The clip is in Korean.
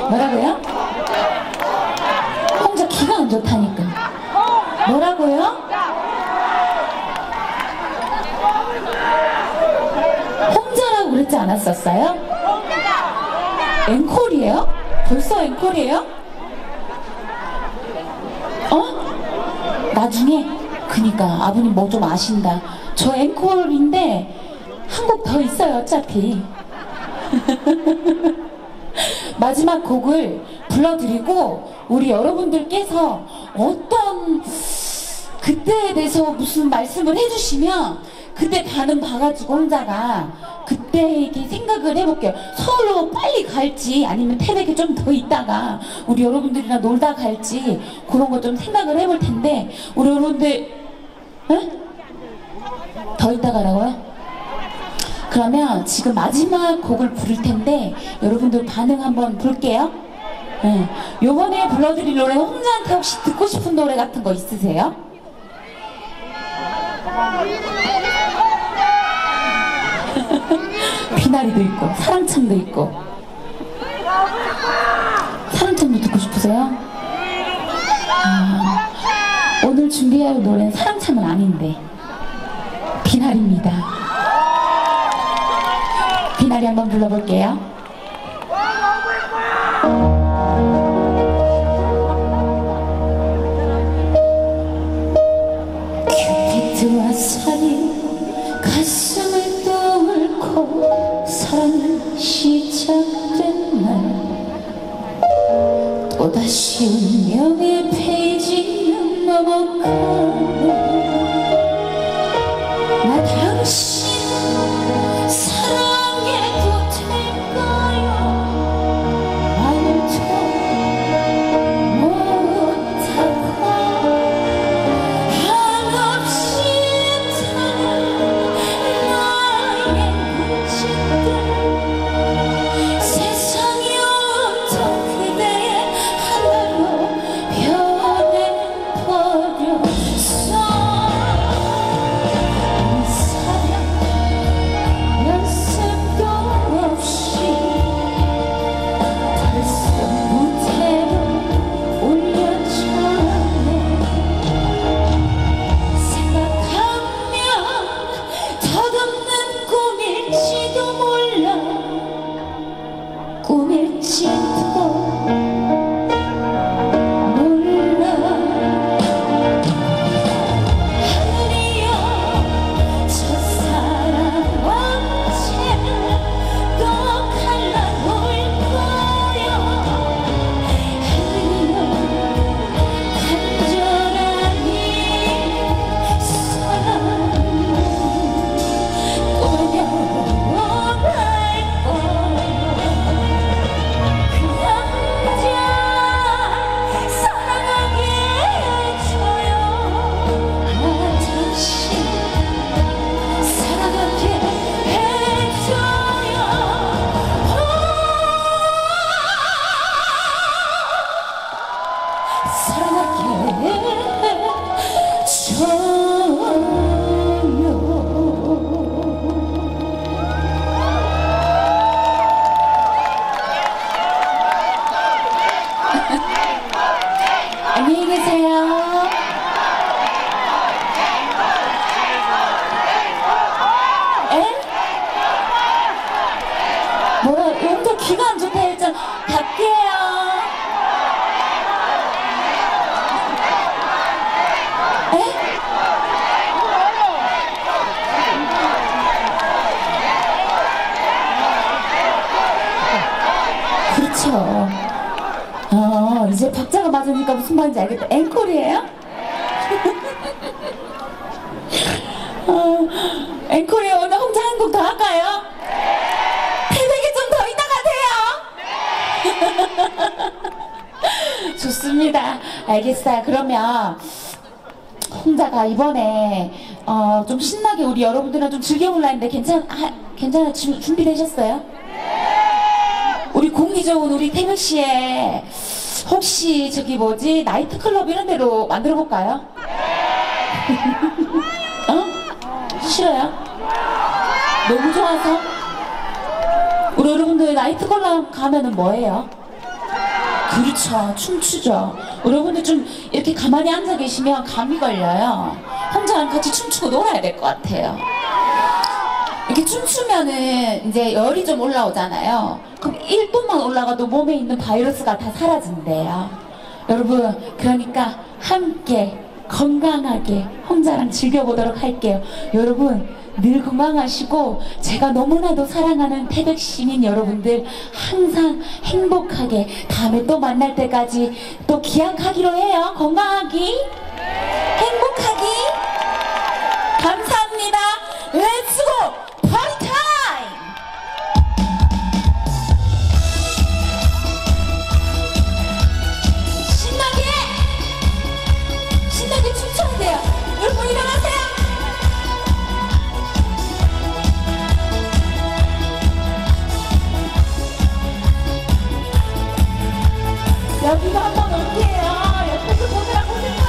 뭐라고요? 혼자 기가 안 좋다니까. 뭐라고요? 혼자라고 그랬지 않았었어요? 앵콜이에요? 벌써 앵콜이에요? 나중에? 그니까 아버님 뭐 좀 아신다. 저 앵콜인데 한 곡 더 있어요 어차피. 마지막 곡을 불러드리고 우리 여러분들께서 어떤 그때에 대해서 무슨 말씀을 해주시면 그때 반응 봐가지고 혼자가 그때 이렇게 생각을 해볼게요. 서울로 빨리 갈지 아니면 태백에 좀 더 있다가 우리 여러분들이랑 놀다 갈지 그런 거 좀 생각을 해볼 텐데 우리 여러분들 더 있다 가라고요? 그러면 지금 마지막 곡을 부를 텐데 여러분들 반응 한번 볼게요. 요번에 불러드릴 노래 혼자한테 혹시 듣고 싶은 노래 같은 거 있으세요? 비나리도 있고 사랑참도 있고. 사랑참도 듣고 싶으세요? 오늘 준비할 노래는 사랑참은 아닌데 비나리입니다. 비나리 한번 불러볼게요. 큐피드와 살이 가슴을 떠올고 사랑이 시작된 날 또다시 운명의 페이지는 넘어가네. 나 당신 사랑해도 될까요? 말도 못하고 한없이 타는 나의 눈짓들 세상이 온통 그대의 하나로 변해버렸어. 안녕히 계세요. 뭐야, 여기도 귀가 안 좋다 했잖아. 갈게요. 그렇죠. 이제 박자가 맞으니까 무슨 말인지 알겠다. 앵콜이에요? 앵콜이에요. 오늘 혼자 한 곡 더 할까요? 태백에 좀 더 있다 가세요. 좋습니다. 알겠어요. 그러면 홍자가 이번에 좀 신나게 우리 여러분들이랑 좀 즐겨볼라 했는데 괜찮아? 준비되셨어요? 우리 공기 좋은 우리 태백시에 혹시 저기 뭐지 나이트클럽 이런 데로 만들어 볼까요? 싫어요? 너무 좋아서? 우리 여러분들 나이트클럽 가면은 뭐해요? 그렇죠. 춤추죠. 여러분들 좀 이렇게 가만히 앉아 계시면 감이 걸려요. 혼자랑 같이 춤추고 놀아야 될 것 같아요. 이렇게 춤추면은 이제 열이 좀 올라오잖아요. 그럼 1도만 올라가도 몸에 있는 바이러스가 다 사라진대요. 여러분, 그러니까 함께 건강하게 혼자랑 즐겨보도록 할게요. 여러분, 늘 건강하시고 제가 너무나도 사랑하는 태백 시민 여러분들 항상 행복하게 다음에 또 만날 때까지 또 기약하기로 해요. 건강하기, 행복하기. 감사합니다. 렛츠고! 파티 타임! 신나게 춤춰야 돼요. 여러분 일어나세요. 여기가 한번 올게요. 옆에서 보느라 고생